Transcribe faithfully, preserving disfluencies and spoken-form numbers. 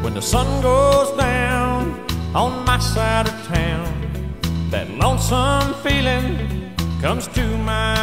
When the sun goes down on my side of town, that lonesome feeling comes to my